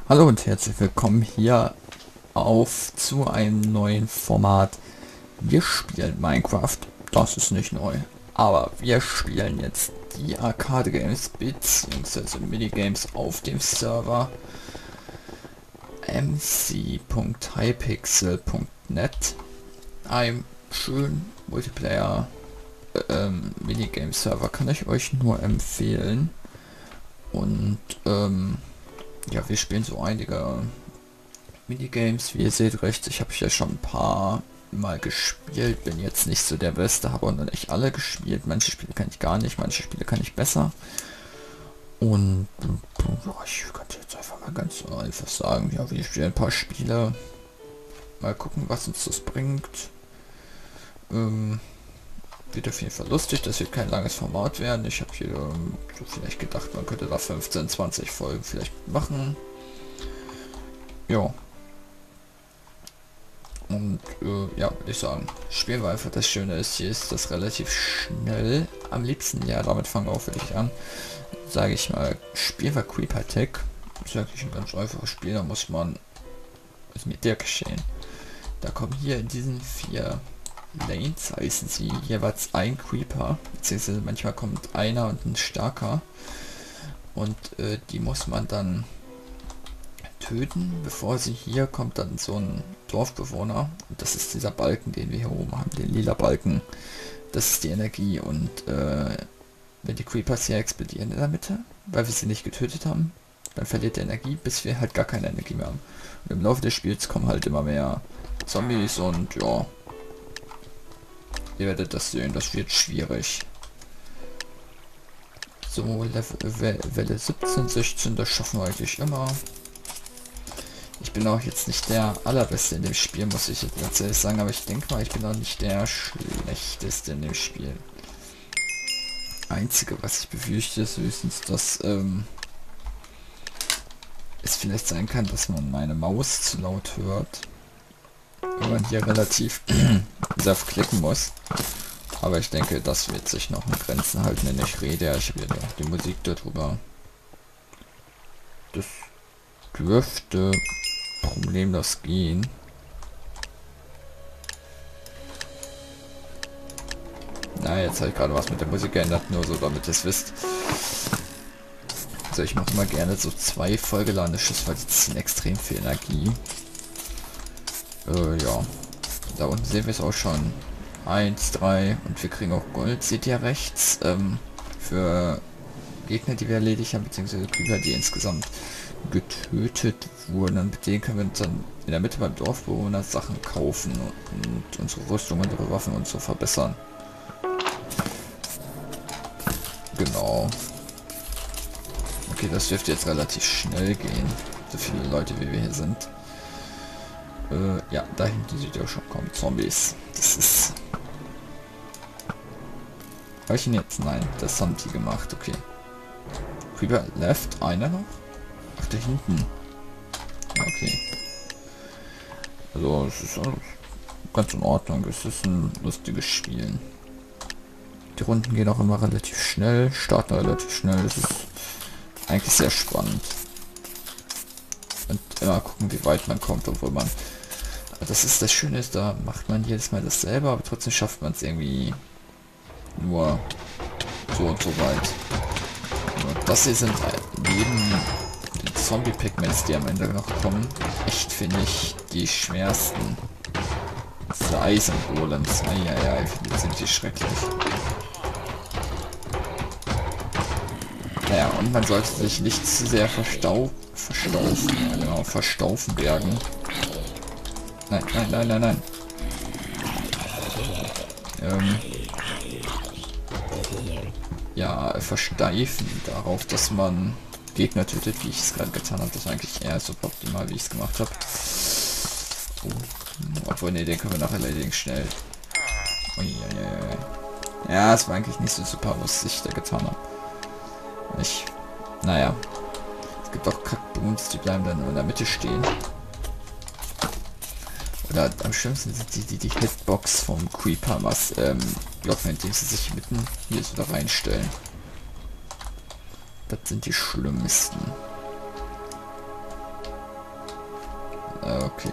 Hallo und herzlich willkommen hier zu einem neuen Format. Wir spielen Minecraft, das ist nicht neu, aber wir spielen jetzt die Arcade Games bzw. Minigames auf dem Server mc.hypixel.net, einem schönen Multiplayer Minigame Server, kann ich euch nur empfehlen. Und ja, wir spielen so einige Minigames, wie ihr seht rechts. Ich habe hier schon ein paar Mal gespielt, bin jetzt nicht so der Beste, habe auch noch nicht alle gespielt. Manche Spiele kann ich gar nicht, manche Spiele kann ich besser. Und ja, ich kann jetzt einfach mal ganz einfach sagen, ja, wir spielen ein paar Spiele. Mal gucken, was uns das bringt. Wird auf jeden Fall lustig, das wird kein langes Format werden. Ich habe hier so vielleicht gedacht, man könnte da 15, 20 Folgen vielleicht machen. Ja. Und ja, würde ich sagen, spielen wir einfach. Das Schöne ist, hier ist das relativ schnell. Am liebsten, ja, damit fangen wir auch wirklich an. Sage ich mal, spielen wir Creeper Tech. Das ist wirklich ein ganz einfaches Spiel, da muss man, was ist mit der geschehen? Da kommen hier in diesen 4 Lanes, heißen sie, jeweils ein Creeper, beziehungsweise manchmal kommt einer und ein starker. Und die muss man dann töten. Bevor sie hier kommt, dann so ein Dorfbewohner. Und das ist dieser Balken, den wir hier oben haben, den lila Balken. Das ist die Energie. Und wenn die Creepers hier explodieren in der Mitte, weil wir sie nicht getötet haben, dann verliert der Energie, bis wir halt gar keine Energie mehr haben. Und im Laufe des Spiels kommen halt immer mehr Zombies und ja, ihr werdet das sehen, das wird schwierig. So, Welle 17, 16, das schaffen wir eigentlich immer. Ich bin auch jetzt nicht der allerbeste in dem Spiel, muss ich jetzt ganz ehrlich sagen, aber ich denke mal, ich bin auch nicht der schlechteste in dem Spiel. Einzige, was ich befürchte, ist höchstens, dass es vielleicht sein kann, dass man meine Maus zu laut hört. Wenn man hier relativ sehr klicken muss. Aber ich denke, das wird sich noch in Grenzen halten, wenn ich rede. Ja, ich habe ja die Musik darüber. Das dürfte problemlos gehen. Na, jetzt habe ich gerade was mit der Musik geändert, nur so damit ihr es wisst. Also ich mache immer gerne so 2 vollgeladene Schüsse, weil die ziehen extrem viel Energie. Ja. Da unten sehen wir es auch schon. 1, 3 und wir kriegen auch Gold, seht ihr rechts, für Gegner, die wir erledigt haben, beziehungsweise Krieger, die insgesamt getötet wurden. Mit denen können wir uns dann in der Mitte beim Dorfbewohner Sachen kaufen und unsere Rüstung, unsere Waffen und so verbessern. Genau. Okay, das dürfte jetzt relativ schnell gehen, so viele Leute wie wir hier sind. Ja, da hinten sieht ihr auch schon, kommen Zombies. Das ist... Habe ich ihn jetzt? Nein, das haben die gemacht, okay. Creeper left, einer noch? Ach, da hinten. Ja, okay. Also, es ist ganz in Ordnung. Es ist ein lustiges Spiel. Die Runden gehen auch immer relativ schnell, starten relativ schnell. Es ist eigentlich sehr spannend. Und immer gucken, wie weit man kommt, obwohl man... Das ist das Schöne ist, da macht man jedes Mal dasselbe, aber trotzdem schafft man es irgendwie nur so und so weit. Und das hier sind neben den Zombie-Pigments, die am Ende noch kommen, echt, finde ich, die schwersten. Diese Eisen-Golems. Eieiei, die sind die schrecklich. Naja, und man sollte sich nicht zu sehr verstaufen, ja, genau, verstaufen werden. Nein, nein, nein, nein, nein. Ja, versteifen darauf, dass man Gegner tötet, wie ich es gerade getan habe. Das ist eigentlich eher suboptimal, wie ich es gemacht habe. Obwohl, ne, den können wir nachher erledigen, schnell. Uiuiui. Ja, es war eigentlich nicht so super, was ich da getan habe. Naja. Es gibt auch Kackboons, die bleiben dann nur in der Mitte stehen. Oder am schlimmsten sind die Hitbox vom Creeper, was blocken, indem sie sich mitten hier so da reinstellen. Das sind die schlimmsten. Okay.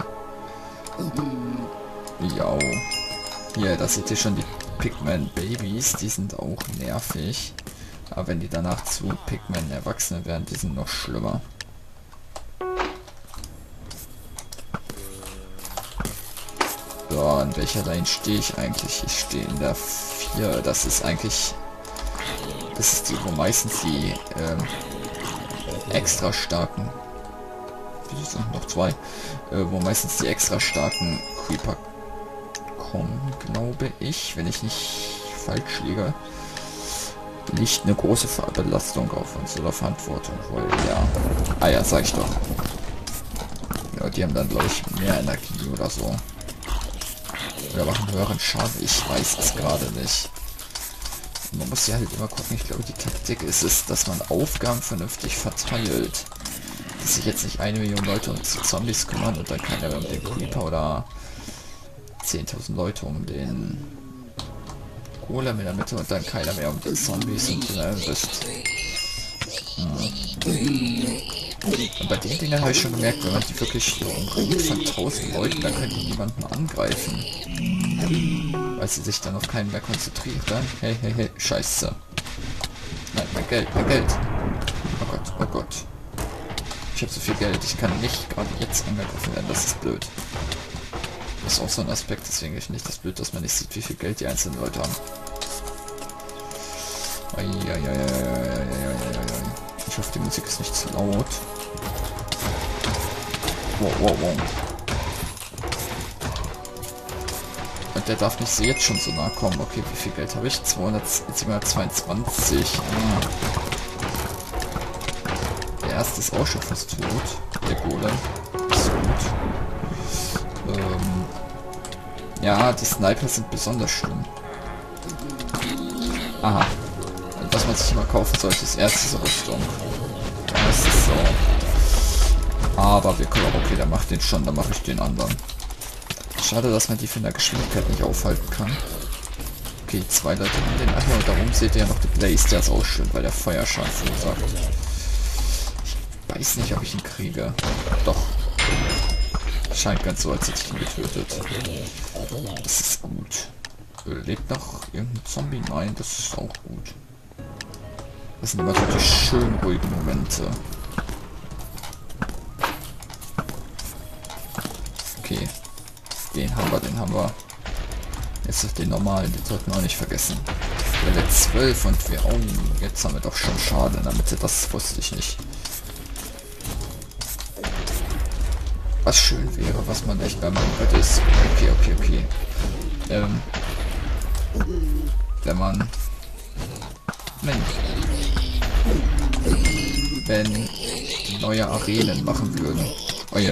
Ja. Hier, da seht ihr schon die Pigman Babys. Die sind auch nervig. Aber wenn die danach zu Pigman Erwachsene werden, die sind noch schlimmer. So, an welcher Line stehe ich eigentlich? Ich stehe in der 4. Das ist eigentlich... Das ist die, wo meistens die extra starken... Wie sind noch 2? Wo meistens die extra starken Creeper kommen, glaube ich. Wenn ich nicht falsch liege. Liegt eine große Belastung auf unserer Verantwortung. Weil, ja... Ah ja, sag ich doch. Ja, die haben dann, glaube ich, mehr Energie oder so. Oder machen höheren Schaden. Ich weiß es gerade nicht. Man muss ja halt immer gucken. Ich glaube, die Taktik ist es, dass man Aufgaben vernünftig verteilt. Dass sich jetzt nicht 1 Million Leute um die Zombies kümmern und dann keiner mehr um den Creeper oder 10.000 Leute um den Golem in der Mitte und dann keiner mehr um die Zombies und den Rest. Und bei den Dingen habe ich schon gemerkt, wenn man die wirklich so umringt von 1000 Leuten, dann können die niemanden angreifen. Weil sie sich dann auf keinen mehr konzentrieren. Hey, hey, hey, scheiße. Nein, mein Geld, mein Geld. Oh Gott, oh Gott. Ich habe so viel Geld, ich kann nicht gerade jetzt angegriffen werden, das ist blöd. Das ist auch so ein Aspekt, deswegen ist nicht das blöd, dass man nicht sieht, wie viel Geld die einzelnen Leute haben. Ich hoffe, die Musik ist nicht zu laut. Wow, wow, wow. Und der darf nicht so jetzt schon so nah kommen. Okay, wie viel Geld habe ich? 722. Ah. Der erste ist auch schon fast tot. Der Golem. Ist gut. Ja, die Sniper sind besonders schlimm. Aha. Und was man sich immer kaufen sollte, ist erst diese Rüstung. Das ist so. Aber wir können auch, okay, der macht den schon, dann mache ich den anderen. Schade, dass man die von der Geschwindigkeit nicht aufhalten kann. Okay, 2 Leute haben den. Ach ja, und darum seht ihr ja noch den Blaze, der ist auch schön, weil der Feuerschaden verursacht. Ich weiß nicht, ob ich ihn kriege. Doch. Scheint ganz so, als hätte ich ihn getötet. Das ist gut. Lebt noch irgendein Zombie? Nein, das ist auch gut. Das sind immer so die schön ruhigen Momente. Okay. Den haben wir, den haben wir. Jetzt auf den normalen, den sollten wir auch nicht vergessen. Level 12 und wir... Oh, jetzt haben wir doch schon Schaden in der Mitte, das wusste ich nicht. Was schön wäre, was man echt beim Minecraft ist. Okay. Wenn man... Wenn neue Arenen machen würden. Oh ja.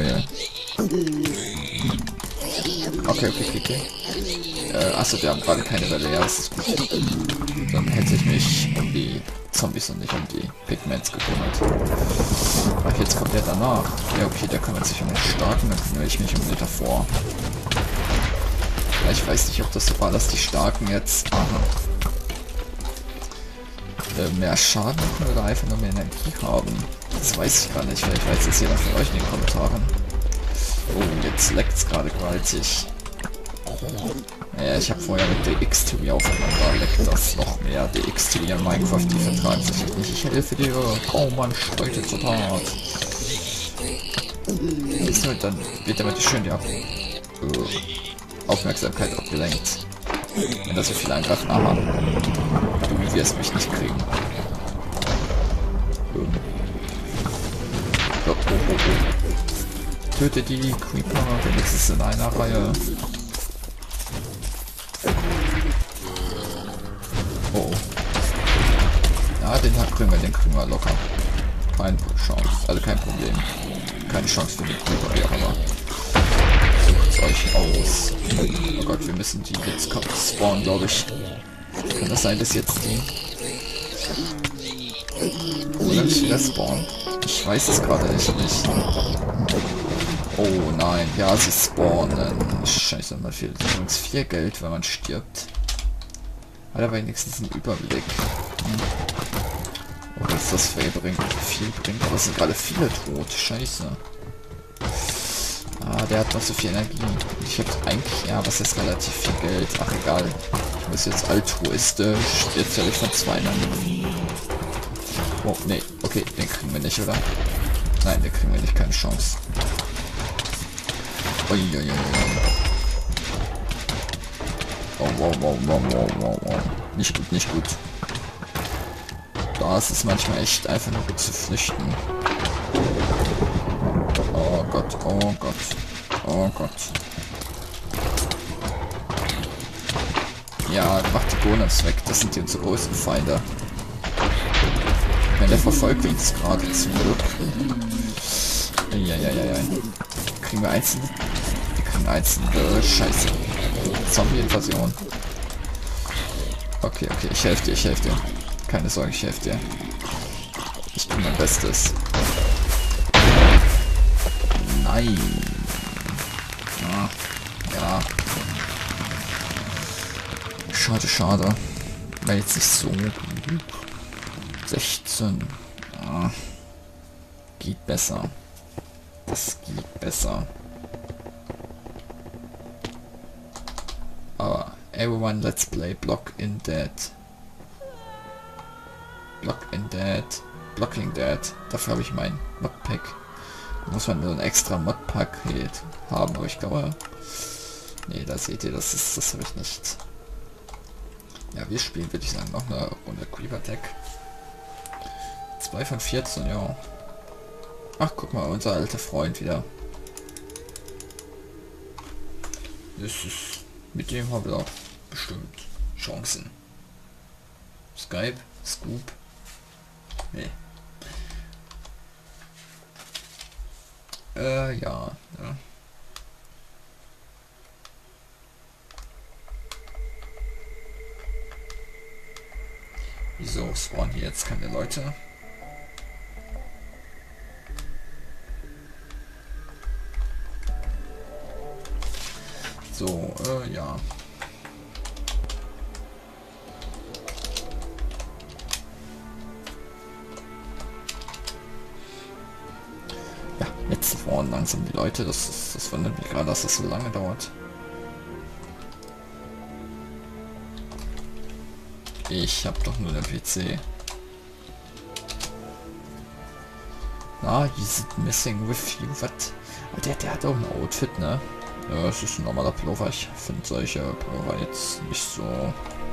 Okay. Achso, wir haben gerade keine Welle. Ja, das ist gut. Dann hätte ich mich um die Zombies und nicht um die Pigments gekümmert. Ach, jetzt kommt der danach. Ja, okay, der kümmert sich um den Starken, dann kümmere ich mich um den davor. Ja, ich weiß nicht, ob das so war, dass die Starken jetzt... Aha. Mehr Schaden machen oder einfach nur mehr Energie haben. Das weiß ich gar nicht. Vielleicht weiß es jeder von euch in den Kommentaren. Oh, jetzt leckt es gerade gewaltig. Naja, ich habe vorher mit DX-TV aufeinander. Leckt das noch mehr. DX-TV in Minecraft, die vertragen sich nicht. Ich helfe dir. Oh man, streute zu hart. Dann wird damit schön die Aufmerksamkeit abgelenkt. Wenn da so viele angreifen. Aha. Du wirst mich nicht kriegen. Oh. Töte die Creeper, wenigstens in einer Reihe. Oh. Ja, den kriegen wir locker. Keine Chance, also kein Problem. Keine Chance für die Creeper, wie auch immer. Sucht euch aus. Oh Gott, wir müssen die jetzt spawnen, glaube ich. Kann das sein, dass jetzt die... Oder nicht wieder spawnen? Ich weiß es gerade echt nicht. Oh nein, ja, sie spawnen. Scheiße, man fehlt übrigens 4 Geld, wenn man stirbt. Hat aber wenigstens einen Überblick. Oh, was das viel bringt, aber es sind gerade viele tot. Scheiße. Ah, der hat noch so viel Energie. Ich habe eigentlich, ja, was ist relativ viel Geld? Ach, egal. Ich muss jetzt altruistisch. Jetzt soll ich von 2 nehmen. Oh, nee. Okay, den kriegen wir nicht, oder? Nein, den kriegen wir nicht. Keine Chance. Uiuiui. Oh, wow, wow, wow, wow, wow, wow. Nicht gut, nicht gut. Da ist es manchmal echt einfach nur gut zu flüchten. Oh Gott, oh Gott, oh Gott. Ja, mach die Golems weg, das sind die unsere größten Feinde. Ja, der verfolgt uns gerade zum Glück. Ja. Kriegen wir einzelne? Wir kriegen einzelne. Scheiße. Zombie-Invasion. Okay, ich helfe dir, Keine Sorge, ich helfe dir. Ich tue mein Bestes. Nein. Ja. Schade. War jetzt nicht so gut. 16. Ja. Geht besser. Das geht besser. Aber everyone let's play Block in Dead. Blocking Dead. Dafür habe ich mein Modpack. Da muss man nur ein extra Modpaket haben, aber ich glaube... Nee, da seht ihr, das habe ich nicht. Ja, wir spielen, würde ich sagen, noch eine Runde Creeper Tech. 2 von 14, ja. Ach, guck mal, unser alter Freund wieder. Mit dem haben wir auch bestimmt Chancen. Skype, Scoop. Nee. Ja. Wieso spawnen hier jetzt keine Leute? So, ja. Ja, jetzt spawnen langsam die Leute. Das wundert mich gerade, dass das so lange dauert. Ich habe doch nur den PC. Ah, he's missing with you. Was? Der hat auch ein Outfit, ne? Ja, es ist ein normaler Pullover. Ich finde solche Pullover jetzt nicht so...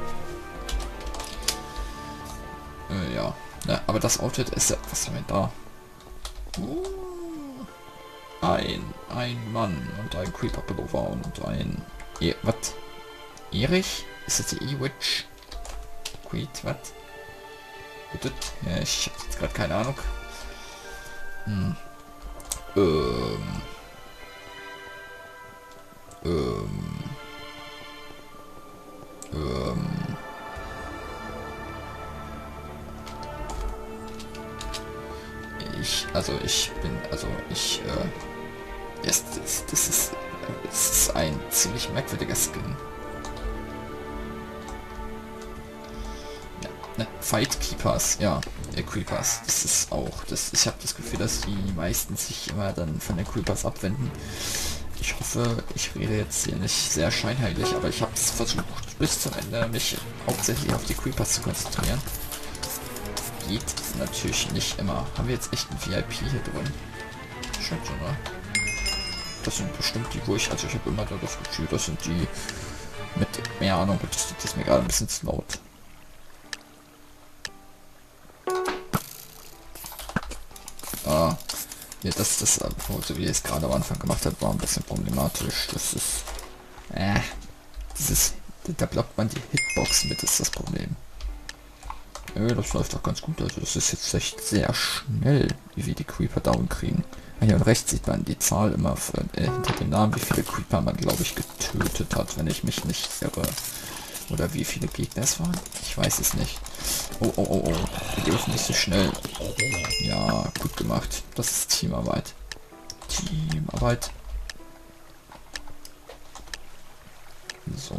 ja. Na, aber das Outfit ist ja... Was haben wir da? Ein Mann und ein Creeper Pullover und ein... Was? Erich? Ist das die E-Witch? Was? Ja, ich habe jetzt gerade keine Ahnung. Es ist ein ziemlich merkwürdiger Skin. Ja, ne, Fight Keepers, ja, Creepers, das ist auch, ich habe das Gefühl, dass die meisten sich immer dann von den Creepers abwenden. Ich hoffe, ich rede jetzt hier nicht sehr scheinheilig, aber ich habe es versucht, bis zum Ende mich hauptsächlich auf die Creepers zu konzentrieren. Geht natürlich nicht immer. Haben wir jetzt echt ein VIP hier drin? Scheint schon, oder? Das sind bestimmt die, wo ich habe immer da das Gefühl, das sind die mit mehr Ahnung, das ist mir gerade ein bisschen zu laut. Ah, ja, das so wie ich es gerade am Anfang gemacht habe, war ein bisschen problematisch. Das ist, da blockt man die Hitbox mit, ist das Problem. Das läuft doch ganz gut, also das ist jetzt echt sehr schnell, wie wir die Creeper down kriegen. Hier und rechts sieht man die Zahl immer hinter dem Namen, wie viele Creeper man, glaube ich, getötet hat, wenn ich mich nicht irre. Oder wie viele Gegner es waren? Ich weiß es nicht. Oh. Wir dürfen nicht so schnell. Ja, gut gemacht. Das ist Teamarbeit. So.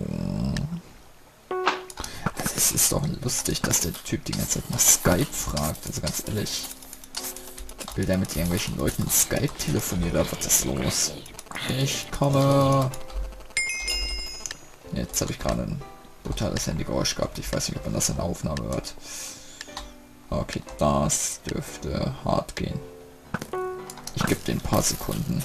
Also es ist doch lustig, dass der Typ die ganze Zeit nach Skype fragt. Also ganz ehrlich. Will der mit irgendwelchen Leuten in Skype telefonieren oder was ist los? Ich komme. Jetzt habe ich gerade ein brutales Handygeräusch gehabt. Ich weiß nicht, ob man das in der Aufnahme hört. Okay, das dürfte hart gehen. Ich gebe den ein paar Sekunden.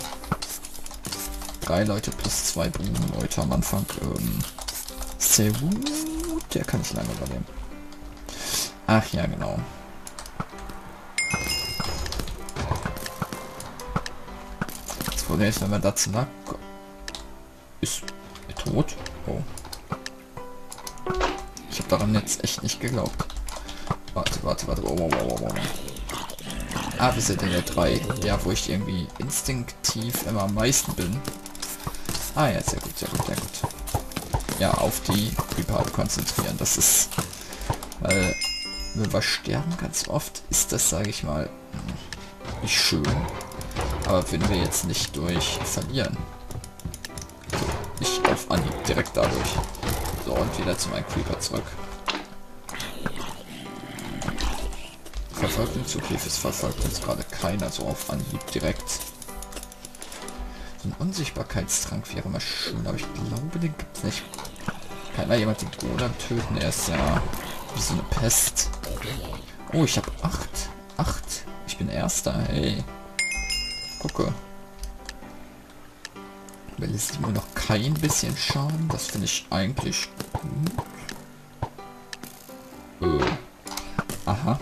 3 Leute plus 2 Leute am Anfang. Sehr gut. Der kann ich lange übernehmen. Ach ja, genau. Das Problem ist, wenn man dazu nach... Ist er tot? Oh. Ich habe daran jetzt echt nicht geglaubt. Warte. Oh. Ah, wir sind in der 3. Ja, wo ich irgendwie instinktiv immer am meisten bin. Ah ja, sehr gut. Ja, auf die Creeper konzentrieren. Das ist... Weil... Wenn wir sterben ganz oft, ist das, sage ich mal, nicht schön. Aber wenn wir jetzt nicht durch verlieren. So, nicht auf Anhieb, direkt dadurch. So, und wieder zu meinem Creeper zurück. Verfolgt uns, okay, es verfolgt uns gerade keiner so auf Anhieb direkt. So ein Unsichtbarkeitstrank wäre mal schön, aber ich glaube, den gibt es nicht. Kann da jemand den Golem töten? Er ist ja wie so eine Pest. Oh, ich habe 8. Ich bin Erster, hey. Gucke. Weil es immer noch kein bisschen Schaden. Das finde ich eigentlich gut. Aha.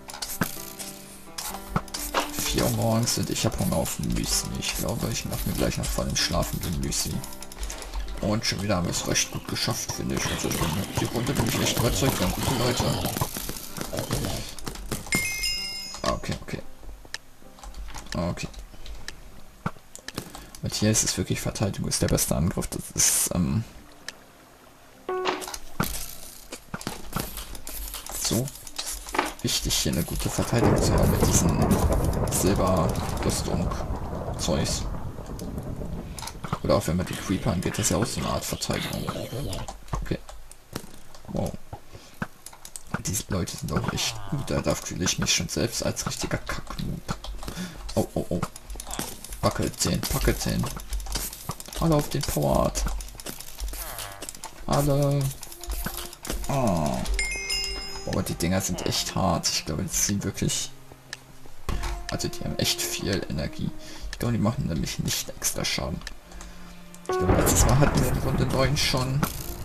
4 Uhr morgens und ich habe Hunger auf Müsli. Ich glaube, ich mache mir gleich noch vor dem Schlafen den Müsli. Und schon wieder haben wir es recht gut geschafft, finde ich. Also die Runde bin ich echt überzeugt von gute Leute. Okay. Und hier ist es wirklich, Verteidigung ist der beste Angriff. Das ist so wichtig, hier eine gute Verteidigung zu haben mit diesen Silberrüstung-Zeugs. Oder auch wenn man die Creeper angeht, das ist ja auch so eine Art Verteidigung. Okay. Wow. Diese Leute sind auch echt gut. Da fühle ich mich schon selbst als richtiger Kacknoob. Oh. Wackelzähn. Alle auf den Power Art. Alle. Oh. Aber die Dinger sind echt hart. Ich glaube, die ziehen wirklich... Also die haben echt viel Energie. Ich glaube, die machen nämlich nicht extra Schaden. Ich glaube, letztes Mal hatten wir in Runde 9 schon...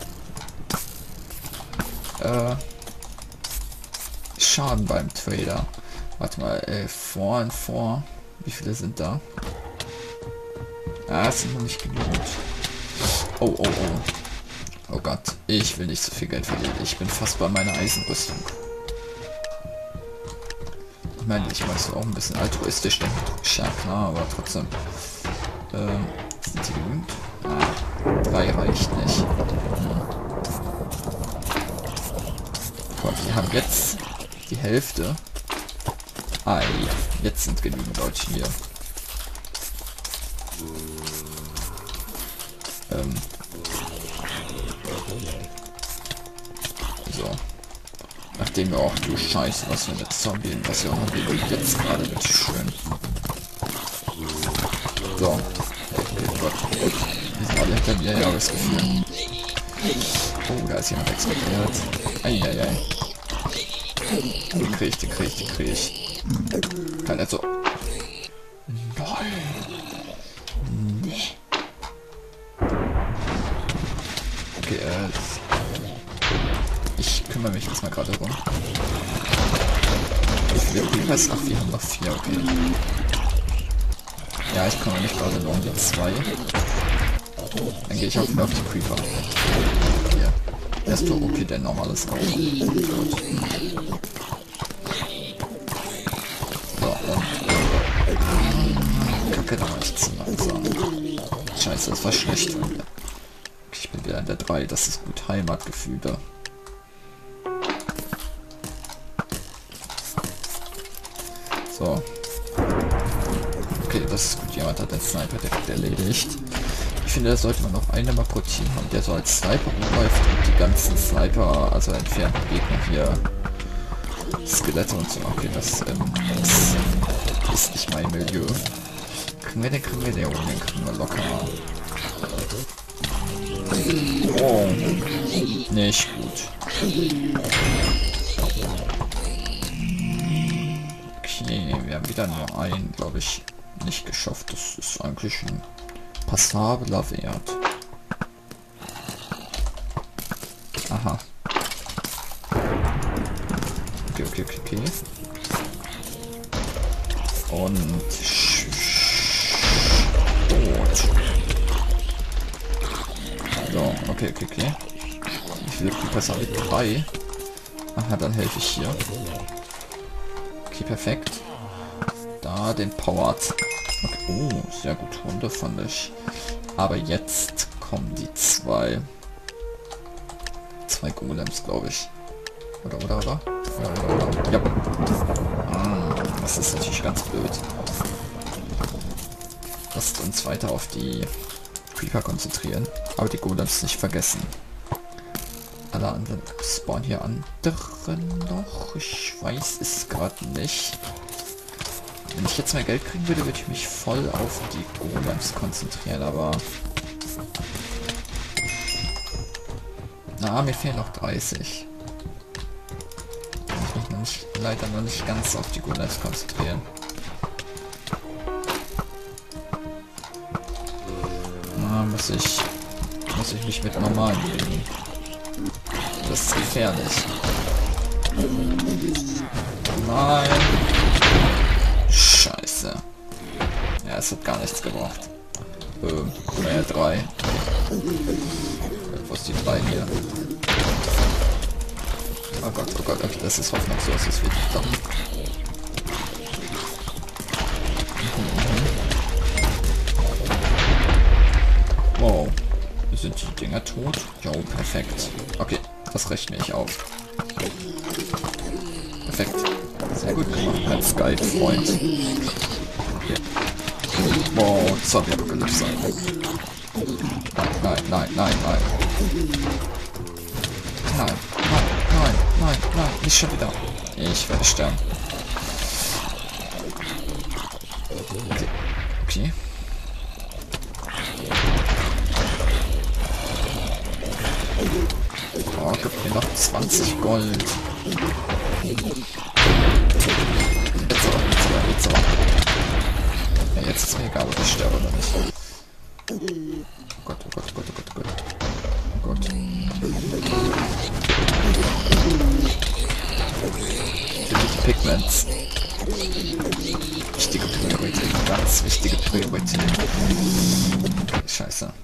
Schaden beim Trader. Warte mal, vor. Wie viele sind da? Ah, es sind noch nicht genügend. Oh. Oh Gott, ich will nicht so viel Geld verlieren. Ich bin fast bei meiner Eisenrüstung. Ich meine, ich weiß so auch ein bisschen altruistisch denken. Ja klar, aber trotzdem. Sind die genügend? Ah, 3 reicht nicht. Gott, wir haben jetzt die Hälfte. Ah, ja. Jetzt sind genügend Leute hier. So. Nachdem wir auch, du Scheiße, was für eine Zombie-Invasion haben wir jetzt gerade mit schön. So. Oh Gott. Die sind alle hinter mir, ja, das Gefühl. Oh, da ist jemand explodiert. Eieiei. Den krieg ich. Kann er so. Nein. Nee. Okay, ich kümmere mich jetzt mal gerade rum. Wie viele Creepers? Ach, wir haben noch 4, okay. Ja, ich kümmere mich gerade nur um die 2. Dann gehe ich auch wieder auf die Creeper. Hier. Erst für okay, der normales auch. Gut. Kacke, da war ich zu langsam. Scheiße, das war schlecht von mir. Ich bin wieder in der 3, das ist gut. Heimatgefühle. So. Okay, das ist gut. Jemand hat den Sniper direkt erledigt. Ich finde, da sollte man noch einen mal pro Team haben, der so als Sniper rumläuft und die ganzen Sniper, also entfernten Gegner hier, Skelette und so. Okay, das ist nicht mein Milieu. kriegen wir, den kriegen wir, den kriegen wir locker. Oh, nicht gut. Okay, wir haben wieder nur einen, glaube ich, nicht geschafft. Das ist eigentlich ein passabler Wert. Aha. Okay. Und so, okay. Wie viele Creepers habe ich? 3. Aha, dann helfe ich hier. Okay, perfekt. Da den Powered. Okay. Oh, sehr gut. Hunde fand ich. Aber jetzt kommen die zwei Golems, glaube ich. Oder? Ja. Das ist natürlich ganz blöd. Lasst uns weiter auf die Creeper konzentrieren. Aber die Golems nicht vergessen. Alle anderen spawnen hier anderen noch. Ich weiß es gerade nicht. Wenn ich jetzt mehr Geld kriegen würde, würde ich mich voll auf die Golems konzentrieren, aber... Na, mir fehlen noch 30. Ich muss mich leider noch nicht ganz auf die Golems konzentrieren. Na, muss ich mich mit normalen bewegen. Das ist gefährlich. Nein. Scheiße. Ja, es hat gar nichts gebracht. Naja, 3. Wo ist die 3 hier? Oh Gott, okay, das ist hoffnungslos, das wird nicht klappen. Wow. Sind die Dinger tot? Jo, perfekt. Okay, das rechne ich auf. Perfekt. Sehr gut gemacht, mein Skype-Freund. Okay. Wow, das soll die Apokalypse sein. Nein, nicht schon wieder. Ich werde sterben. Okay. Oh, gib mir noch 20 Gold. Jetzt aber. Ja, jetzt ist mir egal, ob ich sterbe oder nicht. Oh Gott. Die Pigments. Wichtige Priorität, ganz wichtige Priorität. Scheiße.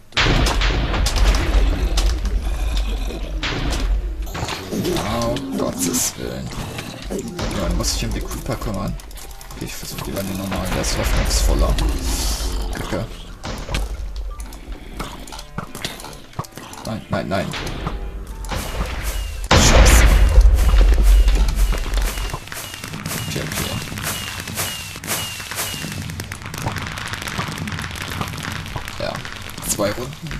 Oh, Gottes Willen. Ja, dann muss ich um die Creeper kümmern. Okay, ich versuche lieber den normalen, der ist hoffnungsvoller. Kacke. Nein. Scheiße. Okay. Ja, 2 Runden.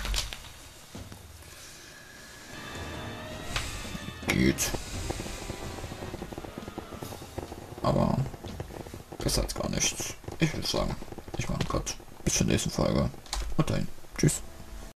Geht. Aber besser als gar nichts. Ich würde sagen, ich mache einen Cut. Bis zur nächsten Folge. Und dahin. Tschüss.